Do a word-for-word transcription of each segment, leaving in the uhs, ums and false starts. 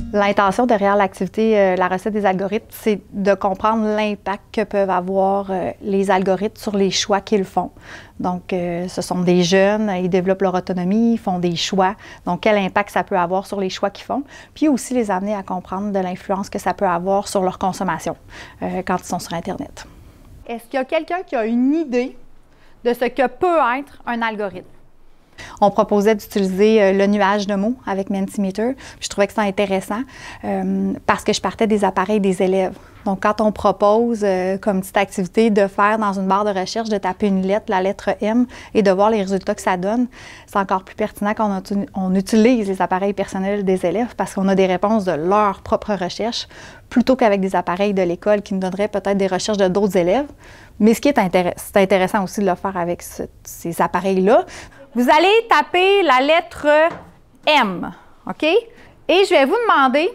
L'intention derrière l'activité, euh, la recette des algorithmes, c'est de comprendre l'impact que peuvent avoir euh, les algorithmes sur les choix qu'ils font. Donc, euh, ce sont des jeunes, ils développent leur autonomie, ils font des choix. Donc, quel impact ça peut avoir sur les choix qu'ils font. Puis aussi les amener à comprendre de l'influence que ça peut avoir sur leur consommation euh, quand ils sont sur Internet. Est-ce qu'il y a quelqu'un qui a une idée de ce que peut être un algorithme? On proposait d'utiliser euh, le nuage de mots avec Mentimeter. Je trouvais que c'était intéressant euh, parce que je partais des appareils des élèves. Donc, quand on propose euh, comme petite activité de faire dans une barre de recherche, de taper une lettre, la lettre M, et de voir les résultats que ça donne, c'est encore plus pertinent quand on, on utilise les appareils personnels des élèves parce qu'on a des réponses de leur propre recherche plutôt qu'avec des appareils de l'école qui nous donneraient peut-être des recherches de d'autres élèves. Mais ce qui est intéressant, c'est intéressant aussi de le faire avec ce, ces appareils-là. Vous allez taper la lettre M, OK? Et je vais vous demander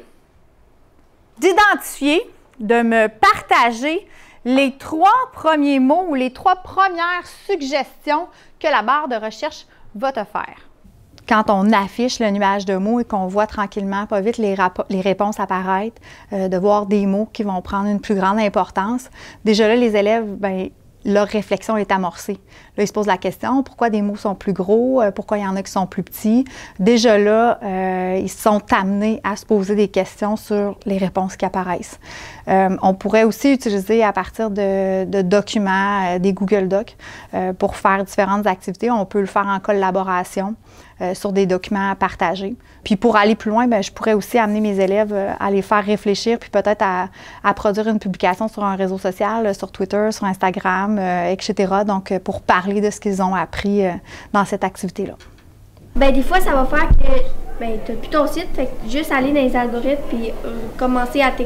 d'identifier, de me partager les trois premiers mots ou les trois premières suggestions que la barre de recherche va te faire. Quand on affiche le nuage de mots et qu'on voit tranquillement, pas vite, les, les réponses apparaître, euh, de voir des mots qui vont prendre une plus grande importance, déjà là, les élèves, bien, leur réflexion est amorcée. Là, ils se posent la question, pourquoi des mots sont plus gros, euh, pourquoi il y en a qui sont plus petits. Déjà là, euh, ils sont amenés à se poser des questions sur les réponses qui apparaissent. Euh, on pourrait aussi utiliser à partir de, de documents, euh, des Google Docs, euh, pour faire différentes activités. On peut le faire en collaboration euh, sur des documents partagés. Puis pour aller plus loin, bien, je pourrais aussi amener mes élèves euh, à les faire réfléchir, puis peut-être à, à produire une publication sur un réseau social, euh, sur Twitter, sur Instagram, euh, et cetera. Donc, euh, pour parler de ce qu'ils ont appris euh, dans cette activité-là. Bien, des fois, ça va faire que ben, tu n'as plus ton site, fait que juste aller dans les algorithmes puis euh, commencer à,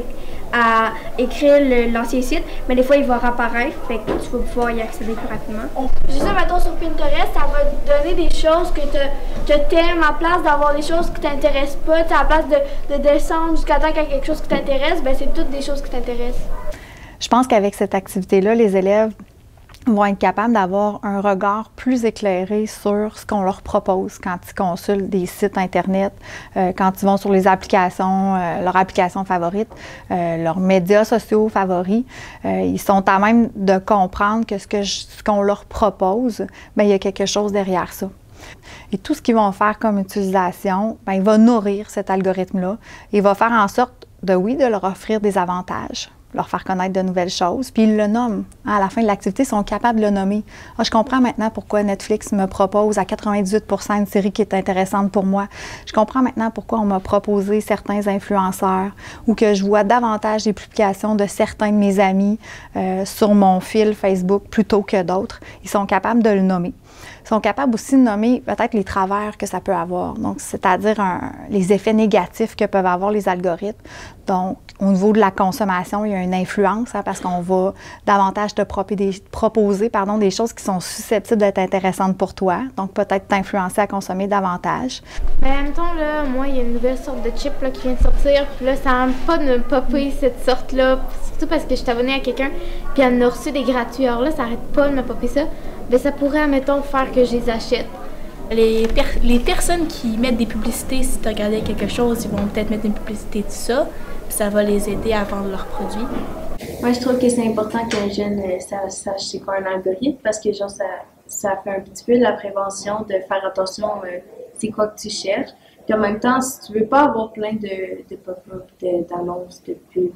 à écrire l'ancien site, mais des fois, il va réapparaître, fait que tu vas pouvoir y accéder plus rapidement. Juste, mettons, sur Pinterest, ça va te donner des choses que tu aimes à place d'avoir des choses qui t'intéressent pas. À la place de, de descendre jusqu'à temps qu'il y a quelque chose qui t'intéresse, ben, c'est toutes des choses qui t'intéressent. Je pense qu'avec cette activité-là, les élèves vont être capables d'avoir un regard plus éclairé sur ce qu'on leur propose quand ils consultent des sites Internet, euh, quand ils vont sur les applications, euh, leurs applications favorites, euh, leurs médias sociaux favoris. Euh, ils sont à même de comprendre que ce que je, ce qu'on leur propose, bien, il y a quelque chose derrière ça. Et tout ce qu'ils vont faire comme utilisation, bien, il va nourrir cet algorithme-là. Il va faire en sorte de, oui, de leur offrir des avantages, leur faire connaître de nouvelles choses, puis ils le nomment. À la fin de l'activité, ils sont capables de le nommer. Ah, je comprends maintenant pourquoi Netflix me propose à quatre-vingt-dix-huit pour cent une série qui est intéressante pour moi. Je comprends maintenant pourquoi on m'a proposé certains influenceurs ou que je vois davantage des publications de certains de mes amis euh, sur mon fil Facebook plutôt que d'autres. Ils sont capables de le nommer. Ils sont capables aussi de nommer peut-être les travers que ça peut avoir, donc c'est-à-dire un, les effets négatifs que peuvent avoir les algorithmes. Donc, au niveau de la consommation, il y a une influence hein, parce qu'on va davantage te proposer pardon, des choses qui sont susceptibles d'être intéressantes pour toi, donc peut-être t'influencer à consommer davantage. Mais en même temps, là, moi, il y a une nouvelle sorte de chip là, qui vient de sortir, puis là, ça n'aime pas de me popper cette sorte-là, surtout parce que je suis abonnée à quelqu'un, puis elle en a reçu des gratuits. Alors là, ça n'arrête pas de me popper ça. Bien, ça pourrait, admettons, faire que je les achète. Les, per les personnes qui mettent des publicités, si tu regardais quelque chose, ils vont peut-être mettre une publicité de ça, puis ça va les aider à vendre leurs produits. Moi, je trouve que c'est important qu'un jeune euh, sache c'est quoi un algorithme, parce que genre, ça, ça fait un petit peu de la prévention, de faire attention euh, c'est quoi que tu cherches. Puis en même temps, si tu veux pas avoir plein de, de pop-up, d'annonces, de, de pubs,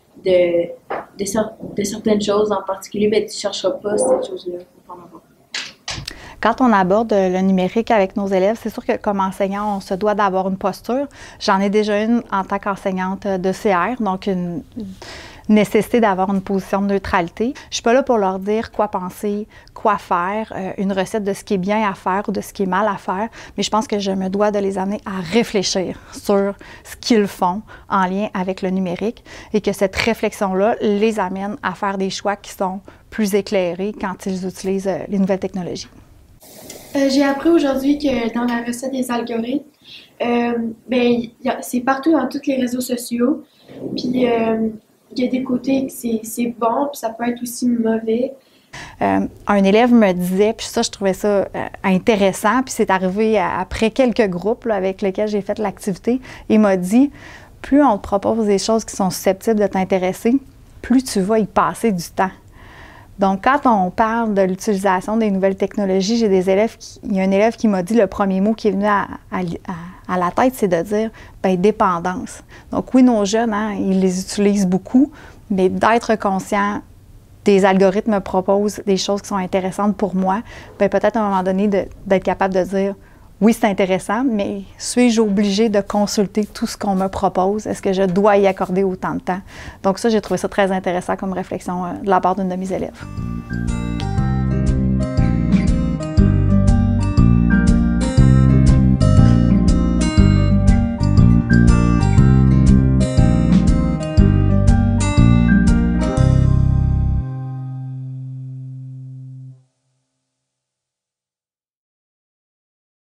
de, de, de, de certaines choses en particulier, ben, tu ne chercheras pas ces choses-là. Quand on aborde le numérique avec nos élèves, c'est sûr que comme enseignant, on se doit d'avoir une posture. J'en ai déjà une en tant qu'enseignante de C R, donc une nécessité d'avoir une position de neutralité. Je ne suis pas là pour leur dire quoi penser, quoi faire, euh, une recette de ce qui est bien à faire ou de ce qui est mal à faire, mais je pense que je me dois de les amener à réfléchir sur ce qu'ils font en lien avec le numérique et que cette réflexion-là les amène à faire des choix qui sont plus éclairés quand ils utilisent euh, les nouvelles technologies. Euh, j'ai appris aujourd'hui que dans la recette des algorithmes, euh, ben, c'est partout dans tous les réseaux sociaux. Puis euh, il y a des côtés que c'est bon, puis ça peut être aussi mauvais. Euh, un élève me disait, puis ça, je trouvais ça euh, intéressant, puis c'est arrivé après quelques groupes là, avec lesquels j'ai fait l'activité, il m'a dit plus on te propose des choses qui sont susceptibles de t'intéresser, plus tu vas y passer du temps. Donc, quand on parle de l'utilisation des nouvelles technologies, j'ai des élèves qui, il y a un élève qui m'a dit le premier mot qui est venu à, à, à la tête, c'est de dire bien, dépendance. Donc, oui, nos jeunes, hein, ils les utilisent beaucoup, mais d'être conscient des algorithmes me proposent des choses qui sont intéressantes pour moi, bien, peut-être à un moment donné d'être capable de dire oui, c'est intéressant, mais suis-je obligée de consulter tout ce qu'on me propose? Est-ce que je dois y accorder autant de temps? Donc ça, j'ai trouvé ça très intéressant comme réflexion de la part d'une de mes élèves.